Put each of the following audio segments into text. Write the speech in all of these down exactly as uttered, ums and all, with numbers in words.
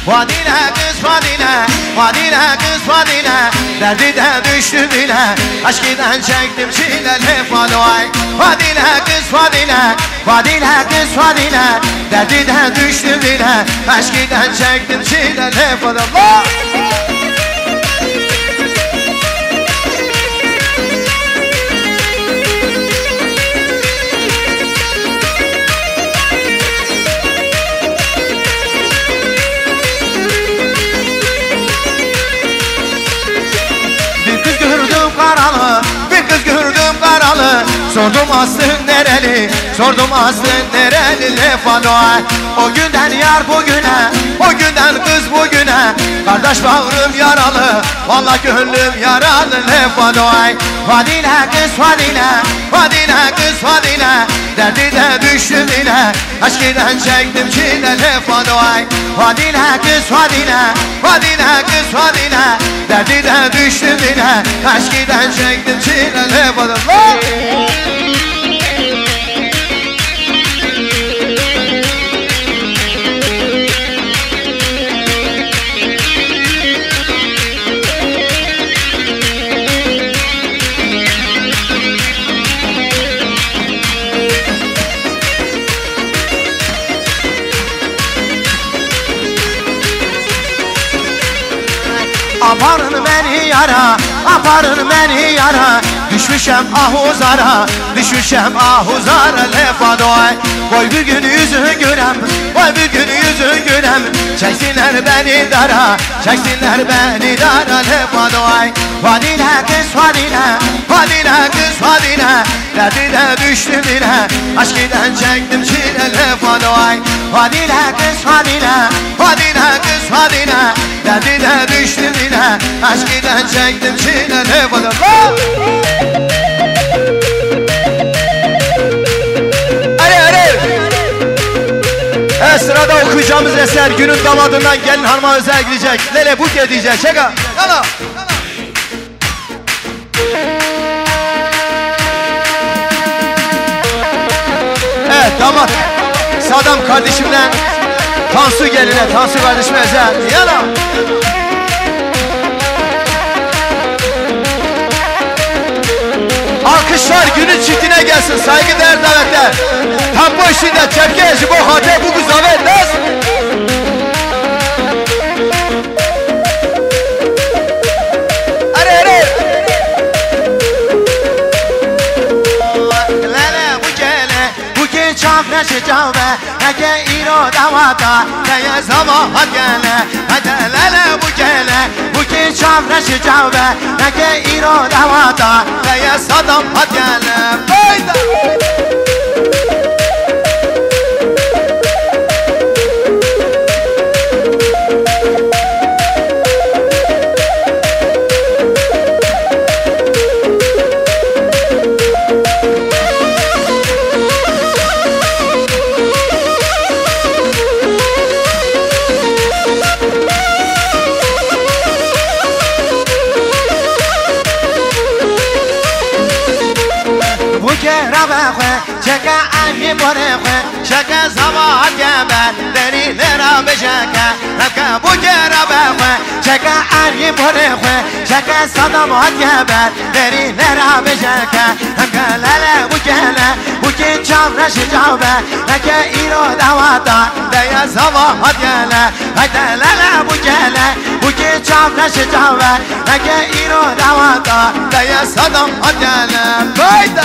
Fadile kız Fadile, Fadile kız Fadile, derdi de düştü bile, aşkından çektim çileli Fadoy. Fadile kız Fadile, Fadile kız Fadile, derdi de düştü bile, aşkından çektim çileli Fadoy. Bir kız gördüm karalı, sordum aslın nereli, sordum aslın nereli Lefadoy. O günden yar bugüne, o günden kız bugüne, kardeş bağrım yaralı, vallahi gönlüm yaralı Lefadoy. Fadile kız Fadile, Fadile kız Fadile, derdi de düştü bile, aşkından çektim çile Lefadoy. Fadile kız Fadile, Fadile kız Fadile, derdi de düştü bile, aşkından çektim çile Lefadoy. Aparın beni yara, aparın beni yara, düşmüşem ahuzara, düşmüşem ahuzara Lefadoy. Koy bir gün yüzünü görem, koy bir gün yüzünü görem, çeksinler beni dara, çeksinler beni dara Lefadoy. Fadile kız Fadile, Fadile kız Fadile, derdi de düştü bile, aşkından çektim çile Lefadoy. Fadile kız Fadile, Fadile kız Fadile, derdi de düştü bile, aşkından çektim çile Lefadoy. Evet, sırada okuyacağımız eser günün damadından gelin hanıma özel gidecek. Lele Buke diyecek. Şaka. Yana. Evet, damat Saddam kardeşimden Tansu geline, Tansu kardeşime özel. Yana. Alkışlar günün çiftine gelsin, saygıdeğer davetler. Tempo işinde çepke bu hate bu güzavet nasıl? Are are. Lele bu gele, bu gen çavre çave, ege iro davata, kaya sabah gele. Hadi lele bu gele, bu gen çavre çave, ege iro davata, kaya Saddam gele. Hayda. Şaka anne bore kwe, şaka sabah geber, deri lera beşaka, şaka bu kera bekwe, şaka anne bore kwe, şaka Saddam geber, deri lera beşaka, şaka lele bu kele, bu ki çavre şicabe, şaka iro davata, deya sabah gele, şaka lele bu kele, bu ki çavre şicabe, şaka iro davata, deya Saddam gele, hayda.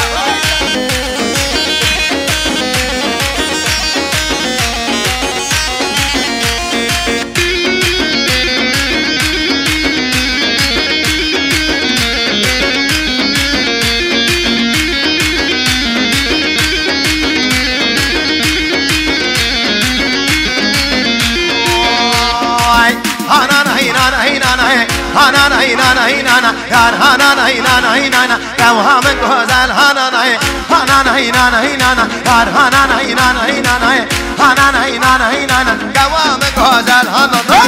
Hanana hinana hinana yar hanana hinana hinana devamın güzel hanana hanana hinana hinana yar hanana hinana hinana hanana hinana hinana devamın güzel hanana.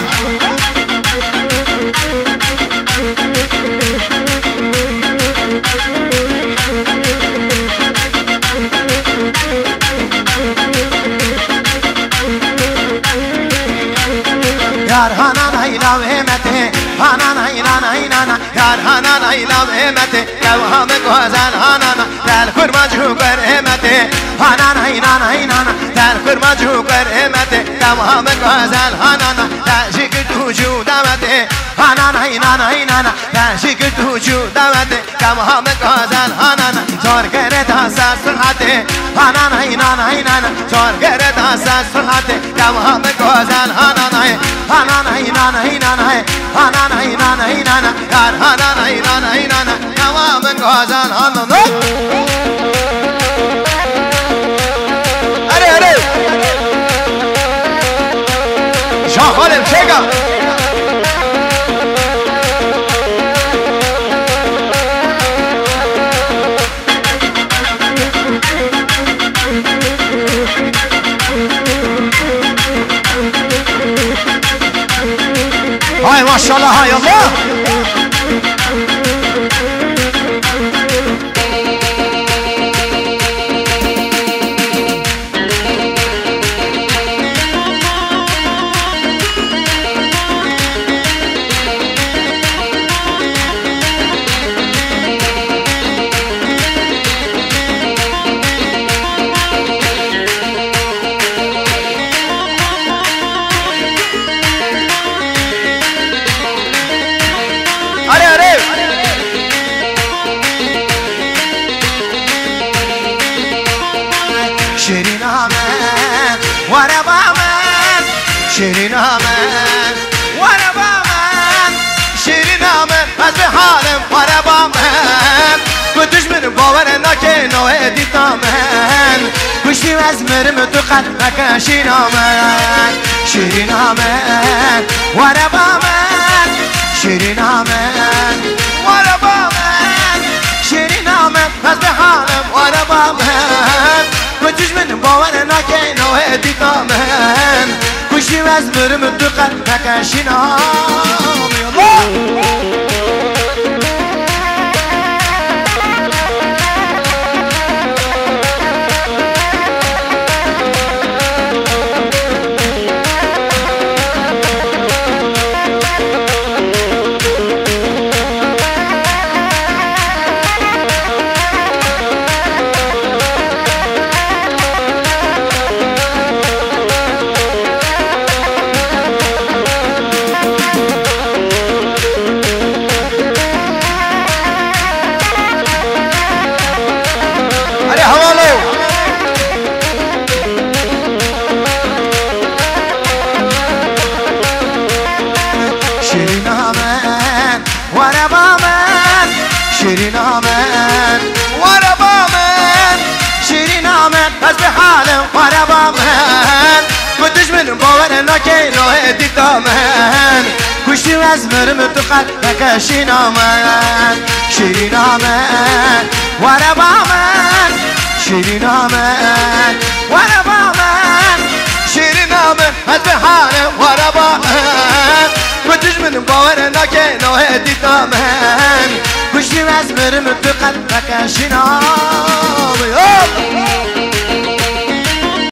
yar hana nayla vemete hana nayla nayla yar hana nayla vemete kavham gozel hana del kurma jugar emete hana nayla nayla del kurma jugar emete kavham gozel hana tajik tuju damete hana nayla nayla tajik tuju damete kavham gozel hana zor kare dasa surhate hana nayla nayla zor kare dasa surhate kavham gozel hana hana nayla nayla hana nayla nayla yar hana nayla nayla kavham gozel hana अरे अरे शाह खालिद शेगा हाय माशाल्लाह हाय अल्लाह شيرين آمن وانا بامن شيرين آمن از به حالم وانا بامن کتش من باور نکه نوه دیتامن کشتی از مرم تو قلبک شیرین آمن شیرین آمن وانا بامن شیرین آمن وانا بامن شیرین آمن از به حالم وانا بامن کتش من باور نکه نوه دیتامن کشی از برم تو قلبک شینام شيرين آمن وانا بامن شيرين آمن از به حالم وانا بامن کتش من باور نکه نوه دیتامن کشتی از مرم تو قلبک شین آمن شیرین آمن وانا بامن شیرین آمن وانا بامن شیرین آمن از به حالم وانا بامن کتش من باور نکه نوه دیتامن کشتی از برم تو قلبک شینام